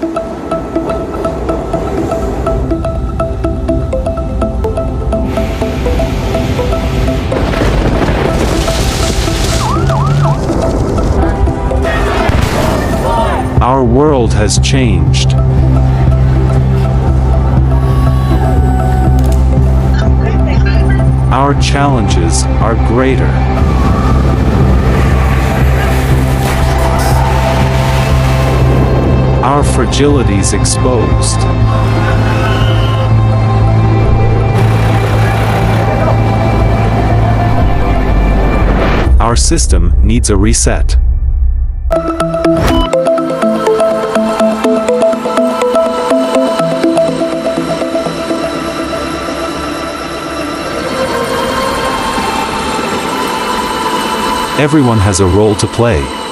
Our world has changed. Our challenges are greater. Our fragilities exposed. Our system needs a reset. Everyone has a role to play.